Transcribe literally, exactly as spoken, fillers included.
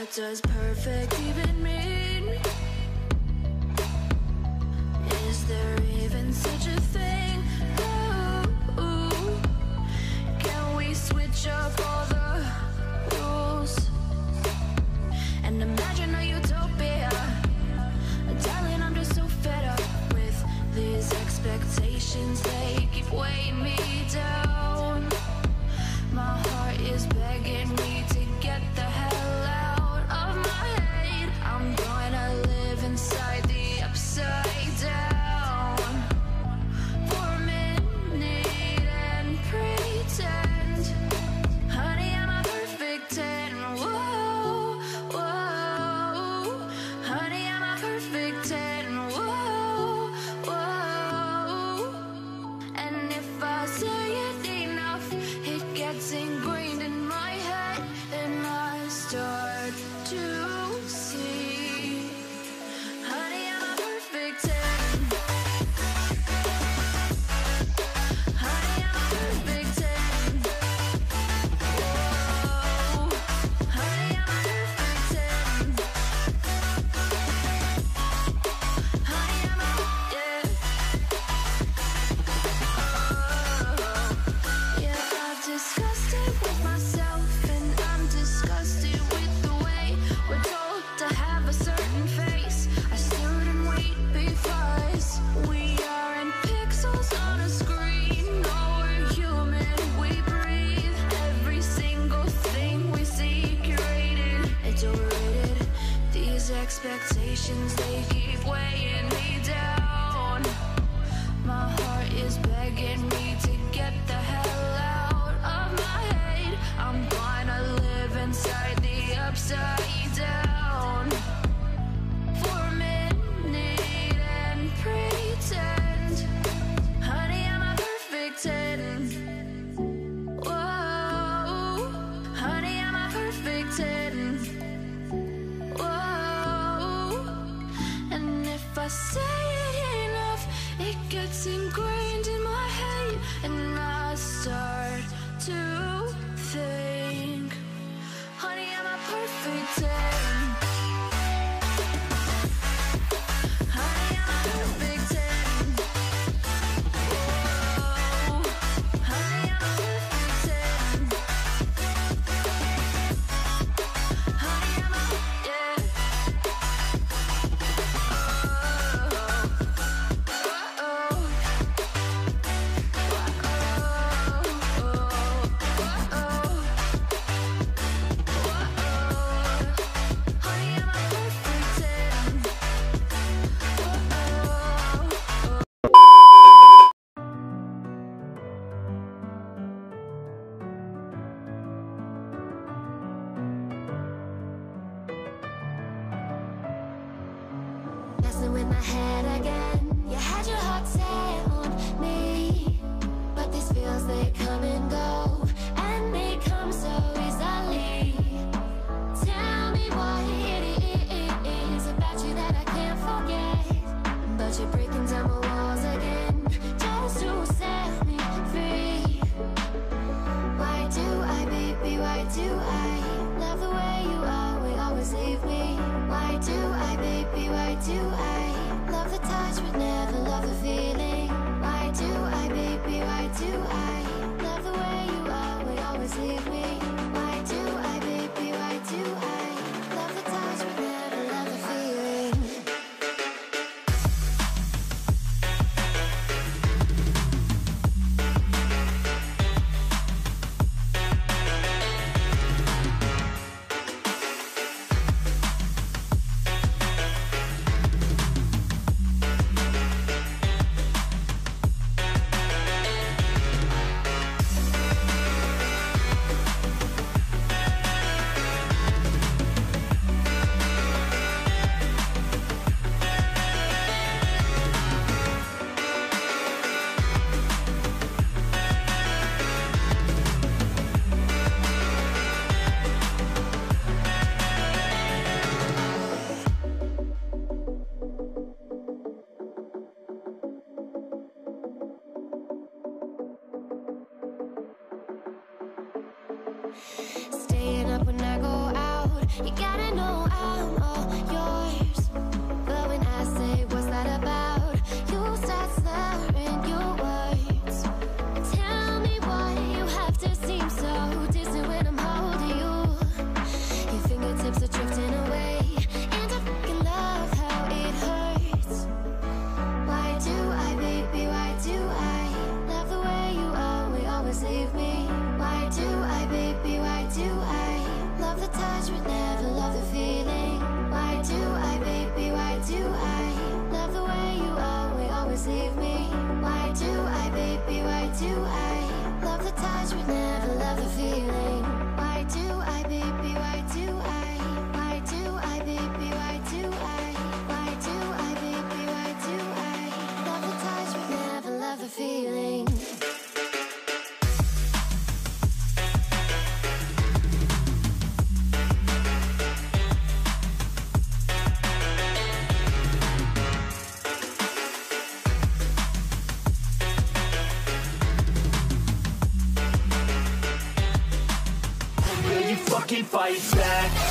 does perfect even mean? Is there even such a thing? Ooh, can we switch up all the rules and imagine a utopia? Darling, I'm just so fed up with these expectations. They keep weighing me down. My heart is begging me to get the hell out of my head. I'm gonna live inside the upside down for a minute and pretend, honey, I'm a perfect ten. Whoa, whoa, honey, I'm a perfect ten. Whoa, whoa, and if I say it enough, it gets ingrained in my head, and I start to see, honey, I'm a perfect ten. Honey, I'm a perfect ten. Whoa, honey, I'm a perfect ten. Honey, I'm a, yeah. Oh, yeah, I've discussed it with myself, and I'm disgusted with the way we're told to have a certain face. I stood and wait because we aren't pixels on a screen. No, we're human, we breathe. Every single thing we see curated. It's overrated. These expectations, they keep weighing me down. My heart is begging me to get the hell out of my head. I'm gonna live inside the upside down for a minute and pretend, honey, I'm a perfect ten. Whoa, honey, I'm a perfect ten. Whoa, and if I say it enough, it gets ingrained in my head, and I start to think, honey, I'm a perfect ten. Honey, I'm a perfect ten. Whoa, honey, I'm a perfect ten. Honey, I'm a, yeah. Messing with my head again. You had your heart set on me, but these feels, they come and go, and they come so easily. Tell me what it is about you that I can't forget, but you're breaking down my walls again just to set me free. Why do I, baby, why do I love the way you are, we always leave me? Why do I, baby, why do I love the touch but never love the feeling? Why do I, baby, why do I love the way you are, we always leave me? Why do I, baby, why do I love the touch but never love the feeling? Staying up when I go out, You gotta know I'm all yours. But when I say what's that about, you start slurring your words. Tell me why you have to seem so distant when I'm holding you. Your fingertips are drifting away, and I fucking love how it hurts. Why do I, baby, why do I love the way you always, always leave me? Why do I, baby, why do I love the touch but never love the feeling? Why do I, baby, why do I love the way you always, always leave me? Why do I, baby, why do I love the touch but never love the feeling? Why do I, baby, why do I? Why do I, baby, why do I? Why do I, baby, why do I love the touch but never love the feeling? Will you fucking fight back?